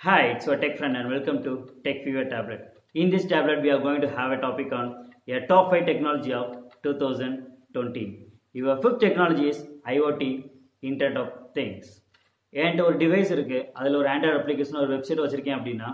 Hi, it's your tech friend and welcome to Tech Fever Tablet. In this tablet, we are going to have a topic on a top 5 technology of 2020. Your fifth technology is IoT, Internet of Things. என்கிட்ட ஒரு device இருக்கு, அதில் ஒரு Android application ஒரு website வச்சிருக்கேன் அப்படின்னா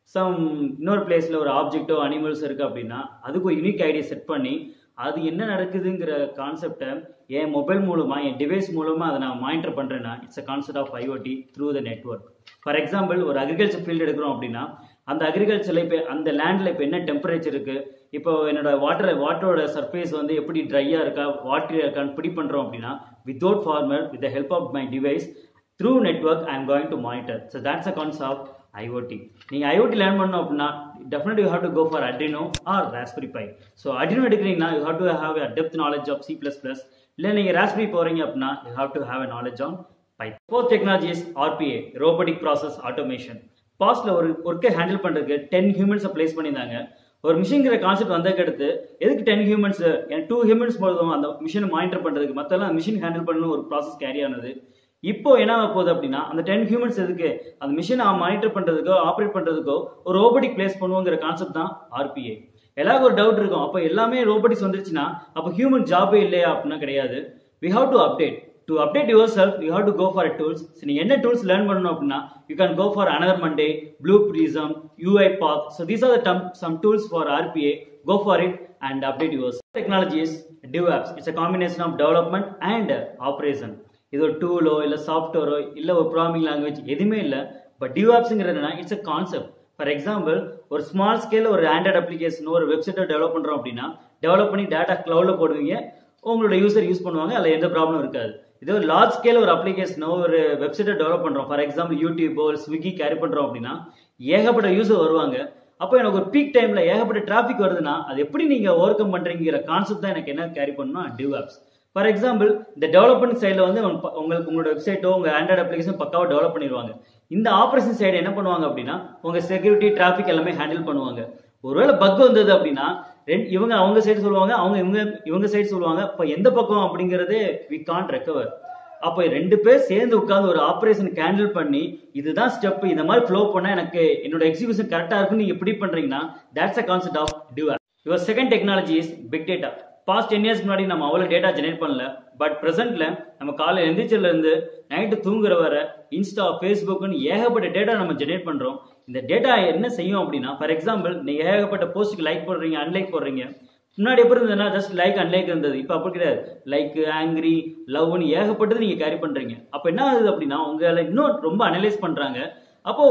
இன்னொரு பிளேஸில் ஒரு ஆப்ஜெக்டோ அனிமல்ஸ் இருக்கு அப்படின்னா அதுக்கு ஒரு யூனிக் ஐடியா செட் பண்ணி அது என்ன நடக்குதுங்கிற கான்செப்டை என் மொபைல் மூலமாக என் டிவைஸ் மூலமாக அதை நான் மானிட்டர் பண்ணுறேன்னா it's a concept of IoT through the network. For example ஒரு அக்ரிகல்ச்சர் ஃபீல்டு எடுக்கிறோம் அப்படின்னா அந்த அக்ரிகல்ச்சரில் இப்போ அந்த லேண்டில் இப்போ என்ன டெம்பரேச்சர் இருக்குது, இப்போ என்னோட வாட்டரோட சர்ஃபேஸ் வந்து எப்படி ட்ரையாக இருக்கா வாட்டரியாக இருக்கான்னு பிடி பண்ணுறோம் அப்படின்னா without farmer with the help of my device through network I am going to monitor. So that's a concept of IoT. நீங்கள் IoT லேர்ன் பண்ணோம் அப்படின்னா definitely you have to go for Arduino or Raspberry Pi. So Arduino எடுக்கிறீங்கன்னா you have to have a depth knowledge of C++. இல்லை நீங்கள் Raspberry போகிறீங்க அப்படின்னா you have to have a knowledge on Python. Fourth technology is RPA, Robotic Process Automation. பாஸ்ட்ல ஒரு ஒர்க்கை handle பண்ணுறதுக்கு 10 ஹியூமன்ஸை place பண்ணியிருந்தாங்க. ஒரு மிஷின்கிற கான்செப்ட் வந்ததுக்கு அடுத்து எதுக்கு 10 ஹியூமன்ஸ், 2 ஹியூமன்ஸ் போதும் அந்த மிஷினை மானிட்டர் பண்ணுறதுக்கு, மற்றெல்லாம் மிஷின் ஹேண்டில் பண்ணணும் ஒரு ப்ராசஸ் கேரி ஆனது. இப்போ என்ன போகுது அப்படின்னா அந்த 10 ஹியூமன்ஸ் எதுக்கு அந்த மிஷினை மானிட்டர் பண்றதுக்கோ ஆப்ரேட் பண்றதுக்கோ ஒரு ரோபோட்டிக் பிளேஸ் பண்ணுவோங்கிற கான்செப்ட் தான் RPA. எல்லாருக்கும் ஒரு டவுட் இருக்கும், அப்போ எல்லாமே ரோபோட்டிக்ஸ் வந்துருச்சுன்னா அப்போ ஹியூமன் ஜாபே இல்லையா அப்படின்னா கிடையாது. we have to update. To update yourself you have to go for a tools. So நீங்க என்ன டூல்ஸ் லேர்ன் பண்ணணும் அப்படின்னா you can go for Another Monday, Blue Prism, UiPath. So these are the some tools for RPA. Go for it and update yourself. Technology is DevOps. It's a combination of development and operation. இது ஒரு டூலோ இல்லை சாஃப்ட்வேரோ இல்லை ஒரு programming language எதுவுமே இல்லை. But டிவாப்ஸுங்கிறதுனா it's a concept. For example ஒரு small ஸ்கேலில் ஒரு ஆண்ட்ராய்டு அப்ளிகேஷனோ ஒரு வெப்சைட்டோ டெவலப் பண்ணுறோம் அப்படின்னா டெவலப் பண்ணி டேட்டா கிளவுடில் போடுவீங்க, உங்களோட யூசர் யூஸ் பண்ணுவாங்க, அதில் எந்த ப்ராப்ளம் இருக்காது. இதே ஒரு லார்ஜ் ஸ்கேல் ஒரு அப்ளிகேஷனோ ஒரு வெப்சைட்டோ டெவலப் பண்ணுறோம், ஃபார் எக்ஸாம்பிள் யூடியூபோ ஒரு ஸ்விக்கி கேரி பண்ணுறோம் அப்படின்னா ஏகப்பட்ட யூசர் வருவாங்க. அப்போ எனக்கு ஒரு பீக் டைமில் ஏகப்பட்ட டிராஃபிக் வருதுன்னா அது எப்படி நீங்கள் ஓவர் கம் பண்ணுறீங்கிற கான்செப்ட் தான் எனக்கு என்ன கேரி பண்ணணும்னா டிவாப்ஸ். ஃபார் எக்ஸாம்பிள் இந்த டெவலப்மெண்ட் சைடில் வந்து உங்களோட வெப்சைட்டோ உங்கள் ஆண்ட்ராய்டு அப்ளிகேஷன் பக்காவாக டெவலப் பண்ணிடுவாங்க. இந்த ஆப்ரேஷன் சைடு என்ன பண்ணுவாங்க அப்படின்னா உங்கள் செக்யூரிட்டி டிராஃபிக் எல்லாமே ஹேண்டில் பண்ணுவாங்க. ஒருவேளை பக் வந்தது அப்படின்னா இவங்க அவங்க சைடு சொல்லுவாங்க, இவங்க சைடு சொல்லுவாங்க. இப்போ எந்த பக்கம் அப்படிங்கிறதே வி கான்ட் ரெக்கவர். அப்போ 2 பேர் சேர்ந்து உட்காந்து ஒரு ஆப்ரேஷன் ஹேண்டில் பண்ணி இதுதான் ஸ்டெப், இந்த மாதிரி ஃப்ளோ பண்ணால் எனக்கு என்னோட எக்ஸிகியூஷன் கரெக்டாக இருக்குன்னு நீங்கள் எப்படி பண்ணுறீங்கன்னா that's a concept of DevOp. Your second technology is big data. Past 10 years முன்னாடி நம்ம அவ்வளோ டேட்டா ஜெனரேட் பண்ணல. பட் ப்ரெசென்ட்ல நம்ம காலையில் எந்திரிச்சிலேருந்து நைட்டு தூங்குற வர இன்ஸ்டா ஃபேஸ்புக்னு ஏகப்பட்ட டேட்டா நம்ம ஜெனரேட் பண்ணுறோம். இந்த டேட்டா என்ன செய்யும் அப்படின்னா ஃபார் எக்ஸாம்பிள் நீங்கள் ஏகப்பட்ட போஸ்ட்டுக்கு லைக் போடுறீங்க, அன்லைக் போடுறீங்க. முன்னாடி எப்படி இருந்ததுன்னா ஜஸ்ட் லைக் அன்லைக் இருந்தது, இப்போ அப்படி கிடையாது. லைக், ஆங்கிரி, லவ்னு ஏகப்பட்டது நீங்கள் கேரி பண்ணுறீங்க. அப்போ என்ன ஆகுது அப்படின்னா உங்களை இன்னும் ரொம்ப அனலைஸ் பண்ணுறாங்க. அப்போ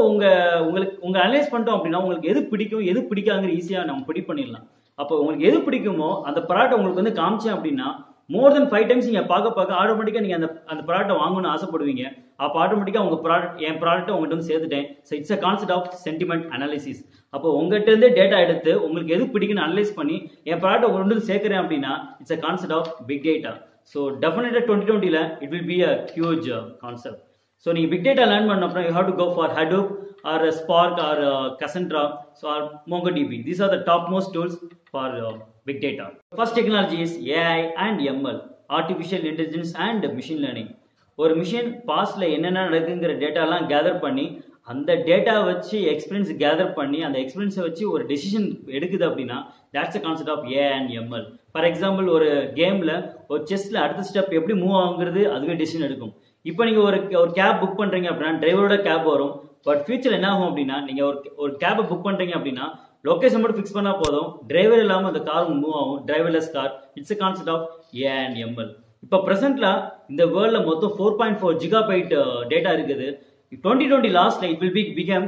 உங்கள் அனலைஸ் பண்ணிட்டோம் அப்படின்னா உங்களுக்கு எது பிடிக்கும் எது பிடிக்காங்கிற ஈஸியாக நம்ம பிடிக் பண்ணிடலாம். அப்போ உங்களுக்கு எது பிடிக்குமோ அந்த ப்ராடக்ட் உங்களுக்கு வந்து காமிச்சேன் அப்படின்னா மோர் தென் 5 டைம்ஸ் நீங்கள் பார்க்க ஆட்டோமேட்டிக்காக நீங்கள் அந்த ப்ராடக்ட்டை வாங்கணும்னு ஆசைப்படுவீங்க. அப்போ ஆட்டோமேட்டிக்காக உங்கள் ப்ராடக்ட் என் ப்ராடக்ட்டை உங்கள்கிட்ட வந்து சேர்த்துட்டேன். So it's a concept of sentiment analysis. அப்போ உங்கள்கிட்ட இருந்து டேட்டா எடுத்து உங்களுக்கு எது பிடிக்குன்னு அனலைஸ் பண்ணி என் ப்ராடக்ட்டை உங்கள்கிட்ட வந்து சேர்க்குறேன் அப்படின்னா it's a concept of big data. So டெஃபினட்டாக 2020 it will be a huge concept. So நீங்கள் பிக் டேட்டா லேர்ன் பண்ண அப்புறம் you have to go for Hadoop or Spark or Cassandra or MongoDB. These are the topmost tools for big data. First technology is AI and ML, artificial intelligence and machine learning. ஒரு machine பாஸ்ட்ல என்னென்ன நடக்குங்கிற டேட்டாலாம் gather பண்ணி அந்த data வச்சு experience gather பண்ணி அந்த எக்ஸ்பீரியன்ஸை வச்சு ஒரு டெசிஷன் எடுக்குது அப்படின்னா that's a concept of AI and ML. For example ஒரு கேமில் ஒரு செஸ்ல அடுத்த ஸ்டெப் எப்படி மூவ் ஆகுங்கிறது அதுவே டெசிஷன் எடுக்கும். இப்போ நீங்கள் ஒரு கேப் புக் பண்ணுறீங்க அப்படின்னா டிரைவரோட கேப் வரும். பட் ஃபியூச்சர் என்ன ஆகும் அப்படின்னா நீங்கள் ஒரு கேபை புக் பண்ணுறீங்க அப்படின்னா லொக்கேஷன் மட்டும் ஃபிக்ஸ் பண்ணால் போதும், டிரைவர் இல்லாமல் அந்த கார் மூவ் ஆகும், driverless car. It's a concept of AI and ML. இப்போ ப்ரெசென்ட்ல இந்த வேர்ல்டில் மொத்தம் 4.4 ஜிகாபைட் டேட்டா இருக்குது. 2020 லாஸ்ட்ல it will become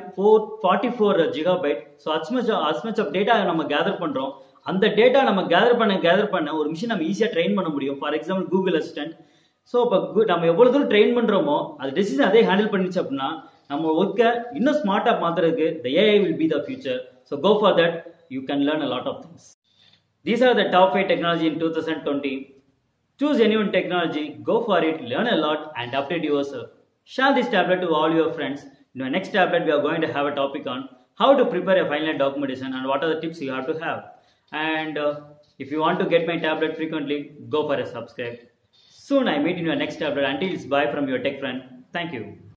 44 gigabyte. So as much of data நம்ம கேதர் பண்ணுறோம். அந்த டேட்டா நம்ம கேதர் பண்ண ஒரு மிஷின் நம்ம ஈஸியாக ட்ரெயின் பண்ண முடியும். For example Google assistant. So இப்போ நம்ம எவ்வளோ தூரம் ட்ரெயின் பண்ணுறோமோ அது டெசிஷன் அதே ஹேண்டில் பண்ணிச்சு அப்படின்னா நம்ம ஒர்க்கை இன்னும் ஸ்மார்ட்டாக மாற்றுறதுக்கு the AI will be the future. So go for that. You can learn a lot of things. These are the top 5 technology in 2020. Choose any one technology, go for it, learn a lot and update yourself. Share this tablet to all your friends. In our next tablet we are going to have a topic on how to prepare a final documentation and what are the tips you have to have. And if you want to get my tablet frequently, go for a subscribe. Soon I meet in your next tablet. Until it's bye from your tech friend. Thank you.